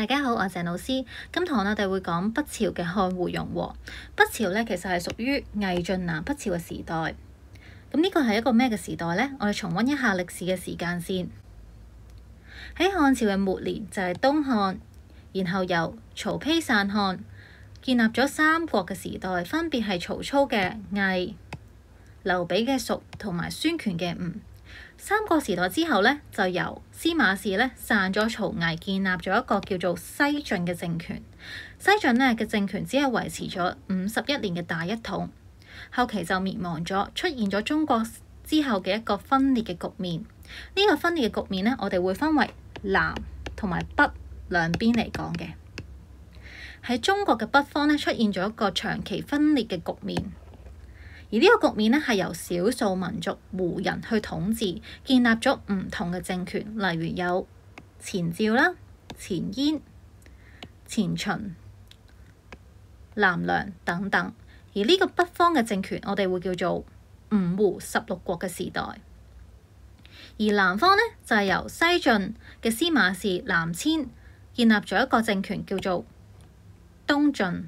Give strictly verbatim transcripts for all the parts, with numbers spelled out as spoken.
大家好，我係鄭老師。今堂我哋會講北朝嘅漢胡容和。北朝咧其實係屬於魏晉南北朝嘅時代。咁呢個係一個咩嘅時代呢？我哋重溫一下歷史嘅時間線。喺漢朝嘅末年就係東漢，然後由曹丕篡漢，建立咗三國嘅時代，分別係曹操嘅魏、劉備嘅蜀同埋孫權嘅吳。三國時代之後呢，就由司馬氏呢篡咗曹魏，建立咗一個叫做西晉嘅政權。西晉呢嘅政權只係維持咗五十一年嘅大一統，後期就滅亡咗，出現咗中國之後嘅一個分裂嘅局面。呢、這個分裂嘅局面呢，我哋會分為南同埋北兩邊嚟講嘅。喺中國嘅北方呢，出現咗一個長期分裂嘅局面。而呢個局面呢，係由少數民族胡人去統治，建立咗唔同嘅政權，例如有前趙啦、前燕、前秦、南梁等等。而呢個北方嘅政權，我哋會叫做五胡十六國嘅時代。而南方呢，就係由西晉嘅司馬氏南遷，建立咗一個政權，叫做東晉。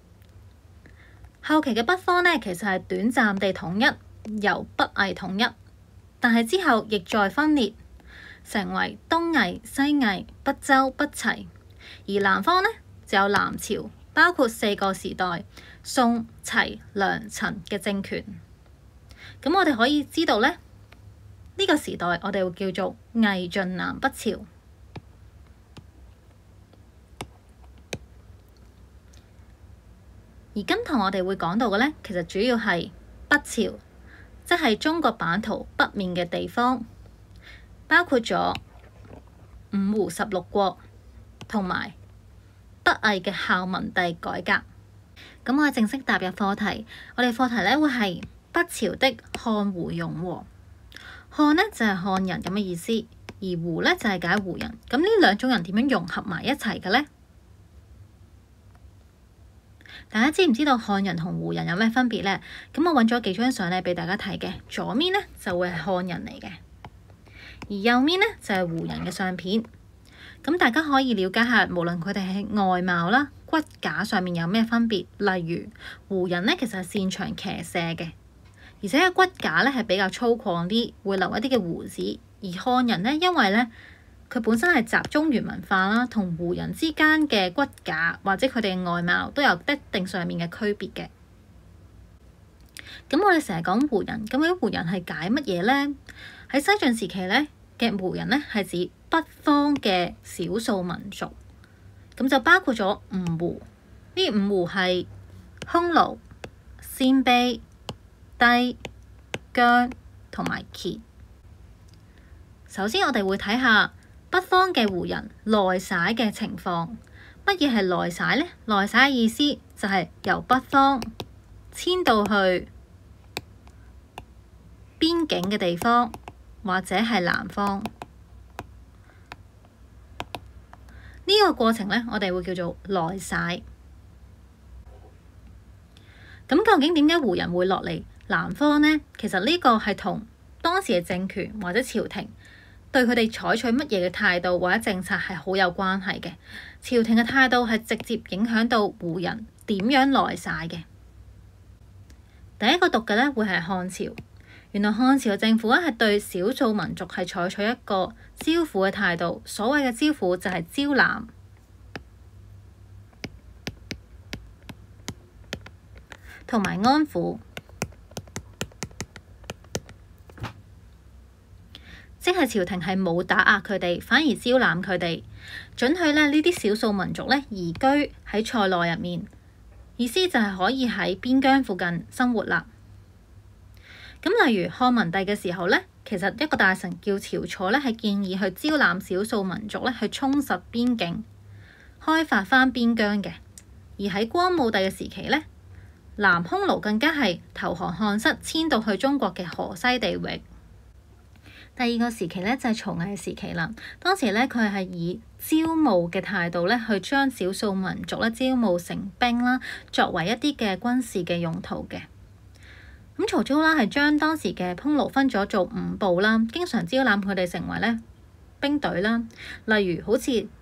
後期嘅北方呢，其實係短暫地統一，由北魏統一，但係之後亦再分裂，成為東魏、西魏、北周、北齊。而南方呢，就有南朝，包括四個時代：宋、齊、梁、陳嘅政權。咁我哋可以知道呢，呢、呢個時代我哋會叫做魏晉南北朝。而今堂我哋會講到嘅呢，其實主要係北朝，即係中國版圖北面嘅地方，包括咗五胡十六國同埋北魏嘅孝文帝改革。咁我哋正式踏入課題，我哋課題呢會係北朝的漢胡容和。漢呢就係漢人咁嘅意思，而胡呢就係解胡人。咁呢兩種人點樣融合埋一齊嘅呢？大家知唔知道漢人同胡人有咩分別呢？咁我揾咗幾張相咧俾大家睇嘅，左面呢就會係漢人嚟嘅，而右面呢就係胡人嘅相片。咁大家可以了解下，無論佢哋喺外貌啦、骨架上面有咩分別。例如胡人呢其實係擅長騎射嘅，而且個骨架呢係比較粗獷啲，會留一啲嘅鬍子。而漢人呢，因為呢佢本身係集中原文化啦，同胡人之間嘅骨架或者佢哋嘅外貌都有一定上面嘅區別嘅。咁我哋成日講胡人，咁啲胡人係解乜嘢呢？喺西晉時期呢嘅胡人呢，係指北方嘅少數民族，咁就包括咗五胡。呢五胡係匈奴、鮮卑、氐、羌同埋羯。首先我哋會睇下北方嘅胡人內徙嘅情況。乜嘢係內徙呢？內徙嘅意思就係由北方遷到去邊境嘅地方，或者係南方。呢個過程呢，我哋會叫做內徙。咁究竟點解胡人會落嚟南方呢？其實呢個係同當時嘅政權或者朝廷對佢哋採取乜嘢嘅態度或者政策係好有關係嘅。朝廷嘅態度係直接影響到胡人點樣內徙嘅。第一個讀嘅呢會係漢朝。原來漢朝嘅政府呢係對少數民族係採取一個招撫嘅態度。所謂嘅招撫就係招攬同埋安撫。即係朝廷係冇打壓佢哋，反而招攬佢哋，准許咧呢啲少數民族咧移居喺塞內入面，意思就係可以喺邊疆附近生活啦。咁例如漢文帝嘅時候咧，其實一個大臣叫晁錯咧，係建議去招攬少數民族咧去充實邊境，開發翻邊疆嘅。而喺光武帝嘅時期咧，南匈奴更加係投降漢室，遷到去中國嘅河西地域。第二個時期呢，就係曹魏時期啦。當時呢，佢係以招募嘅態度呢，去將少數民族呢招募成兵啦，作為一啲嘅軍事嘅用途嘅。咁曹操啦係將當時嘅匈奴分咗做五部啦，經常招攬佢哋成為呢兵隊啦。例如好似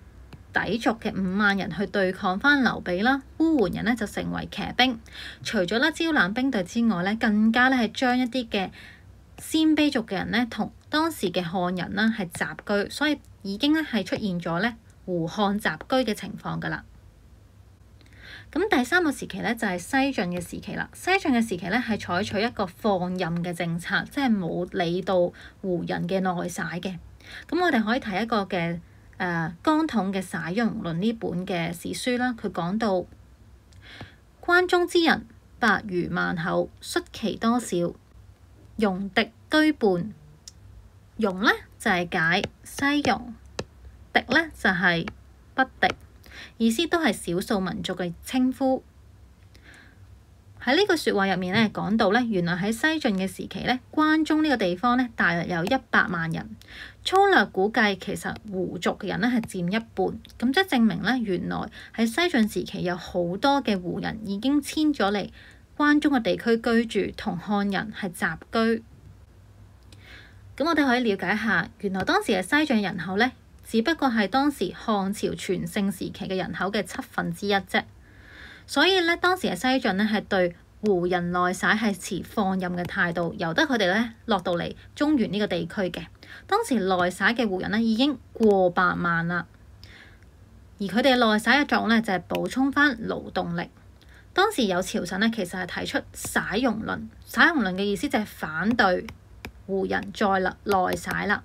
氐族嘅五萬人去對抗翻劉備啦，烏桓人呢就成為騎兵。除咗咧招攬兵隊之外咧，更加咧係將一啲嘅鮮卑族嘅人呢同當時嘅漢人啦係雜居，所以已經咧係出現咗咧胡漢雜居嘅情況㗎啦。咁第三個時期咧就係西晉嘅時期啦。西晉嘅時期咧係採取一個放任嘅政策，即係冇理到胡人嘅內徙嘅。咁我哋可以睇一個嘅誒江統嘅《徙戎論》呢本嘅史書啦。佢講到關中之人百餘萬口，率其多少，戎狄居半。戎咧就係、是、解西戎，狄咧就係、是、北狄。意思都係少數民族嘅稱呼。喺呢句説話入面咧，講到咧，原來喺西晉嘅時期咧，關中呢個地方咧，大約有一百萬人。粗略估計，其實胡族嘅人咧係佔一半。咁即係證明咧，原來喺西晉時期有好多嘅胡人已經遷咗嚟關中嘅地區居住，同漢人係雜居。咁我哋可以了解下，原來當時嘅西晉人口咧，只不過係當時漢朝全盛時期嘅人口嘅七分之一啫。所以咧，當時嘅西晉咧係對胡人內徙係持放任嘅態度，由得佢哋咧落到嚟中原呢個地區嘅。當時內徙嘅胡人咧已經過百萬啦，而佢哋內徙嘅作用咧就係補充翻勞動力。當時有朝臣咧其實係提出徙戎論，徙戎論嘅意思就係反對胡人再立內徙啦。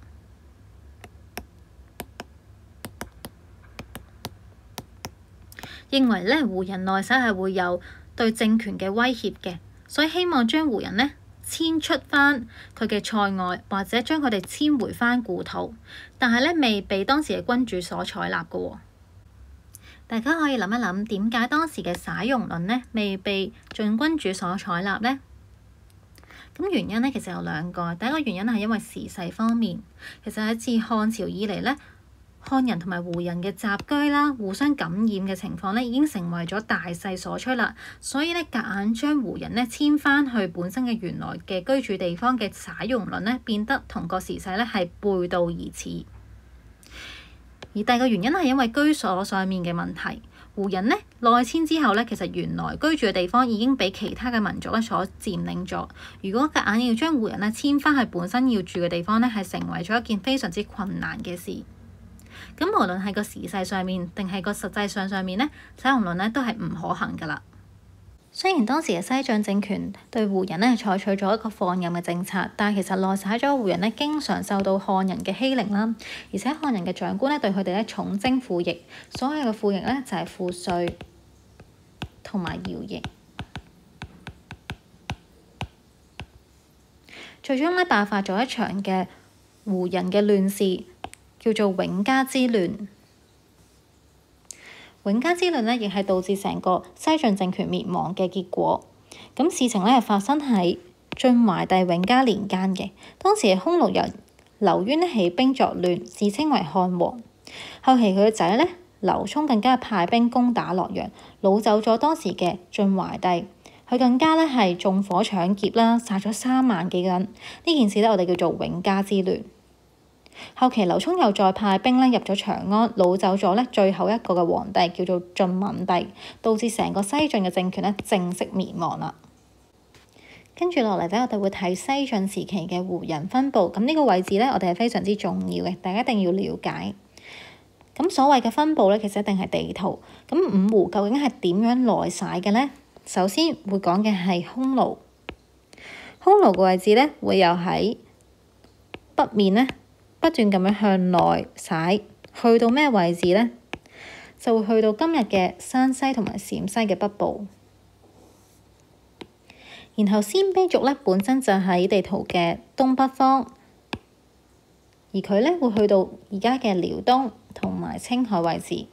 認為咧胡人內徙係會有對政權嘅威脅嘅，所以希望將胡人呢遷出翻佢嘅塞外，或者將佢哋遷回翻故土。但係咧未被當時嘅君主所採納嘅喎。大家可以諗一諗，點解當時嘅徙戎論呢未被晉君主所採納呢？咁原因呢其實有兩個。第一個原因係因為時勢方面，其實喺自漢朝以嚟呢，漢人同埋胡人嘅雜居啦，互相感染嘅情況咧，已經成為咗大勢所趨啦。所以咧，夾硬將胡人咧遷翻去本身嘅原來嘅居住地方嘅徙戎論咧，變得同個時勢咧係背道而馳。而第二個原因係因為居所上面嘅問題，胡人咧內遷之後咧，其實原來居住嘅地方已經俾其他嘅民族咧所佔領咗。如果夾硬要將胡人咧遷翻去本身要住嘅地方咧，係成為咗一件非常之困難嘅事。咁無論係個時勢上面定係個實際上上面呢，徙戎論呢都係唔可行噶啦。雖然當時嘅西晉政權對胡人呢係採取咗一個放任嘅政策，但係其實內徙咗胡人呢經常受到漢人嘅欺凌啦，而且漢人嘅長官呢對佢哋呢重徵賦役，所謂嘅賦役呢就係賦稅同埋徭役，最終呢爆發咗一場嘅胡人嘅亂事，叫做永嘉之亂。永嘉之亂呢，亦係導致成個西晉政權滅亡嘅結果。咁事情呢，係發生喺晉懷帝永嘉年間嘅。當時係匈奴人劉淵呢起兵作亂，自稱為漢王。後期佢嘅仔呢，劉聰更加派兵攻打洛陽，擄走咗當時嘅晉懷帝。佢更加呢係縱火搶劫啦，殺咗三萬幾人。呢件事呢，我哋叫做永嘉之亂。後期劉聰又再派兵咧入咗長安，擄走咗咧最後一個嘅皇帝，叫做晉文帝，導致成個西晉嘅政權咧正式滅亡啦。跟住落嚟咧，我哋會睇西晉時期嘅胡人分佈。咁呢個位置咧，我哋係非常之重要嘅，大家一定要了解。咁所謂嘅分佈咧，其實一定係地圖。咁五胡究竟係點樣內徙嘅咧？首先會講嘅係匈奴。匈奴嘅位置咧，會有喺北面咧。不斷咁樣向內徙，去到咩位置呢？就會去到今日嘅山西同埋陝西嘅北部。然後鮮卑族呢本身就喺地圖嘅東北方，而佢呢會去到而家嘅遼東同埋青海位置。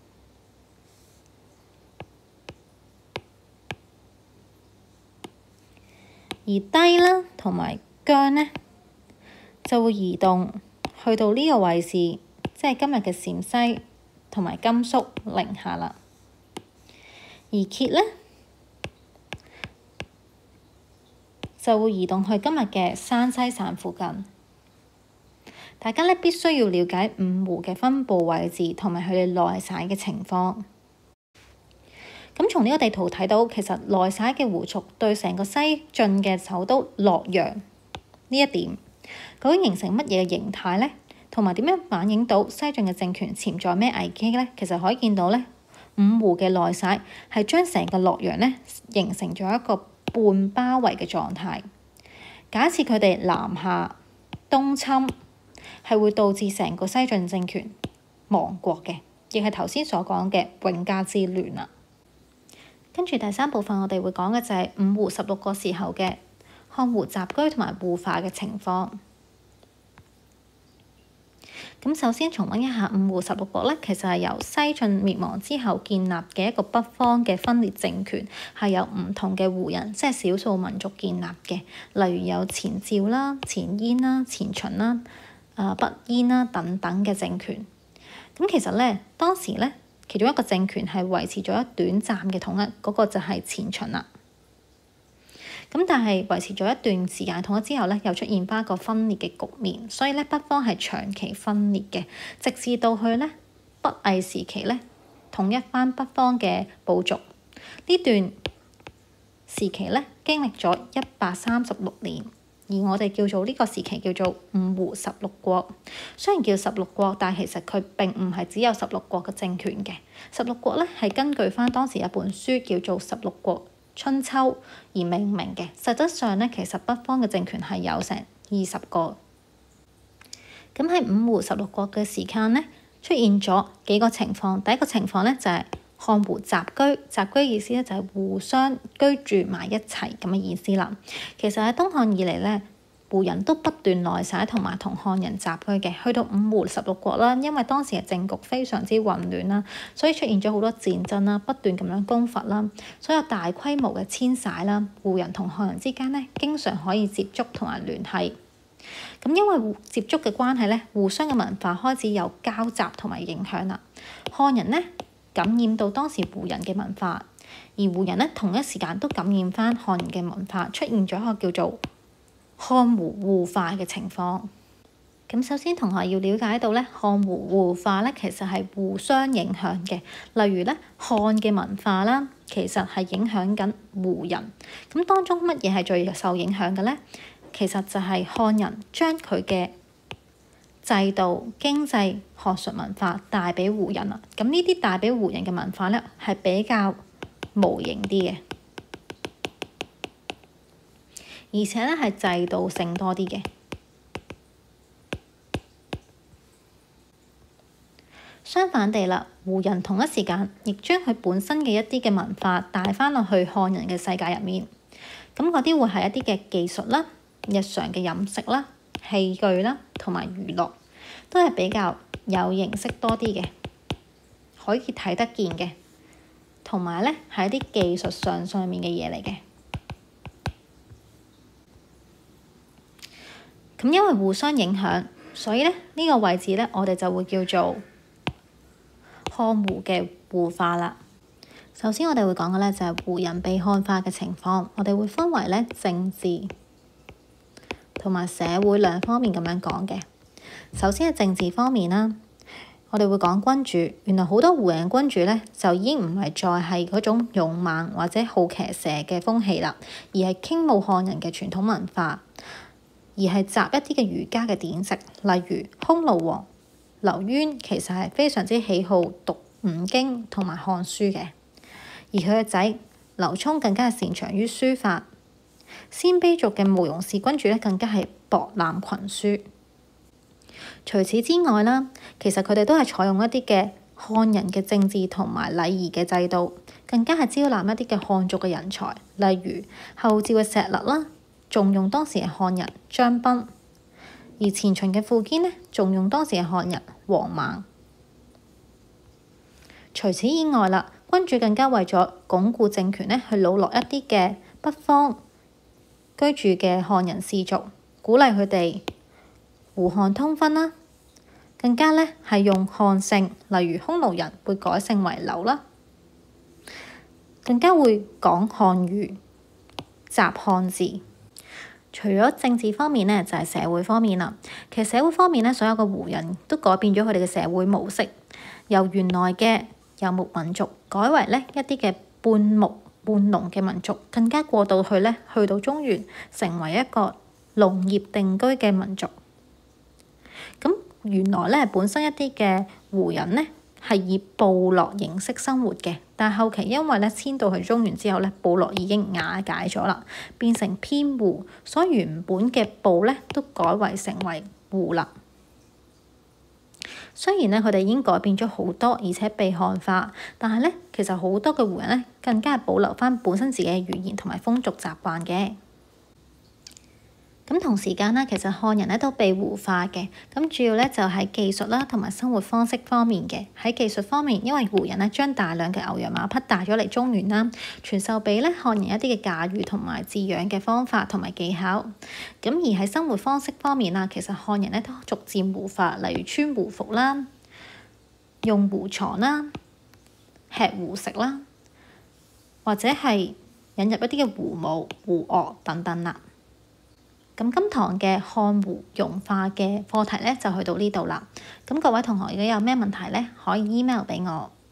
而氐啦同埋羌呢就會移動去到呢個位置，即係今日嘅陝西同埋甘肅寧夏啦。而羯呢，就會移動去今日嘅山西省附近。 大家咧必須要了解五湖嘅分佈位置同埋佢哋內徙嘅情況。咁從呢個地圖睇到，其實內徙嘅胡族對成個西晉嘅首都洛陽呢一點，究竟形成乜嘢嘅形態呢？同埋點樣反映到西晉嘅政權潛在咩危機呢？其實可以見到咧，五湖嘅內徙係將成個洛陽咧形成咗一個半包圍嘅狀態。假設佢哋南下東侵，係會導致成個西晉政權亡國嘅，亦係頭先所講嘅永嘉之亂啦。跟住第三部分，我哋會講嘅就係五胡十六國時候嘅漢胡雜居同埋胡化嘅情況。咁首先重溫一下五胡十六國咧，其實係由西晉滅亡之後建立嘅一個北方嘅分裂政權，係由唔同嘅胡人，即係少數民族建立嘅，例如有前趙啦、前燕啦、前秦啦、啊北燕啦等等嘅政權。咁其實咧，當時咧其中一個政權係維持咗一短暫嘅統一，嗰、那個就係前秦啦。咁但係維持咗一段時間統一之後咧，又出現翻一個分裂嘅局面，所以咧北方係長期分裂嘅，直至到去咧北魏時期咧統一翻北方嘅部族。呢段時期咧經歷咗一百三十六年，而我哋叫做呢個時期叫做五胡十六國。雖然叫十六國，但係其實佢並唔係只有十六國嘅政權嘅。十六國咧係根據翻當時一本書叫做《十六國春秋》而命名嘅。實質上咧，其實北方嘅政權係有成二十個。咁喺五胡十六國嘅時間咧，出現咗幾個情況。第一個情況咧就係漢胡雜居，雜居意思咧就係互相居住埋一齊咁嘅意思啦。其實喺東漢以嚟咧，胡人都不斷內徙同埋同漢人雜居嘅。去到五胡十六國啦，因為當時嘅政局非常之混亂啦，所以出現咗好多戰爭啦，不斷咁樣攻伐啦，所以有大規模嘅遷徙啦。胡人同漢人之間咧，經常可以接觸同埋聯繫。咁因為接觸嘅關係咧，互相嘅文化開始有交集同埋影響啦。漢人咧感染到當時胡人嘅文化，而胡人咧同一時間都感染翻漢人嘅文化，出現咗一個叫做漢胡互化嘅情況。咁首先同學要了解到咧，漢胡互化咧其實係互相影響嘅。例如咧，漢嘅文化啦，其實係影響緊胡人。咁當中乜嘢係最受影響嘅咧？其實就係漢人將佢嘅制度、經濟、學術文化帶俾胡人啦。咁呢啲帶俾胡人嘅文化咧，係比較無形啲嘅，而且咧係制度性多啲嘅。相反地啦，胡人同一時間亦將佢本身嘅一啲嘅文化帶翻落去漢人嘅世界入面。咁嗰啲會係一啲嘅技術啦、日常嘅飲食啦、器具啦同埋娛樂，都係比較有形式多啲嘅，可以睇得見嘅，同埋咧係一啲技術上上面嘅嘢嚟嘅。咁因為互相影響，所以咧呢個位置咧，我哋就會叫做漢胡嘅互化啦。首先我哋會講嘅咧就係胡人被漢化嘅情況，我哋會分為咧政治同埋社會兩方面咁樣講嘅。首先係政治方面啦，我哋會講君主。原來好多胡人君主咧就已經唔係再係嗰種勇猛或者好騎射嘅風氣啦，而係傾慕漢人嘅傳統文化，而係集一啲嘅儒家嘅典籍，例如匈奴王劉淵其實係非常之喜好讀五經同埋漢書嘅，而佢嘅仔劉聰更加係擅長於書法。鮮卑族嘅慕容氏君主咧更加係博覽群書。除此之外啦，其實佢哋都係採用一啲嘅漢人嘅政治同埋禮儀嘅制度，更加係招攬一啲嘅漢族嘅人才，例如後趙嘅石勒啦，重用當時嘅漢人張賓；而前秦嘅苻堅呢，重用當時嘅漢人王猛。除此以外啦，君主更加為咗鞏固政權呢，去籠絡一啲嘅北方居住嘅漢人氏族，鼓勵佢哋胡漢通婚啦，更加咧係用漢姓，例如匈奴人會改姓為劉啦，更加會講漢語、習漢字。 除咗政治方面呢，就係社會方面啦。其實社會方面呢，所有嘅胡人都改變咗佢哋嘅社會模式，由原來嘅游牧民族改為呢一啲嘅半牧半農嘅民族，更加過渡去呢去到中原，成為一個農業定居嘅民族。咁原來呢，本身一啲嘅胡人呢，係以部落形式生活嘅，但係後期因為咧遷到去中原之後咧，部落已經瓦解咗啦，變成偏胡，所以原本嘅部咧都改為成為胡啦。雖然咧佢哋已經改變咗好多，而且被漢化，但係咧其實好多嘅胡人咧更加係保留返本身自己嘅語言同埋風俗習慣嘅。咁同時間咧，其實漢人咧都被胡化嘅。咁主要咧就係技術啦，同埋生活方式方面嘅。喺技術方面，因為胡人咧將大量嘅牛羊馬匹帶咗嚟中原啦，傳授俾咧漢人一啲嘅駕馭同埋飼養嘅方法同埋技巧。咁而喺生活方式方面啦，其實漢人咧都逐漸胡化，例如穿胡服啦、用胡床啦、吃胡食啦，或者係引入一啲嘅胡舞、胡樂等等啦。咁今堂嘅漢胡融化嘅課題咧就去到呢度啦。咁各位同學如果有咩問題咧，可以 email 俾我。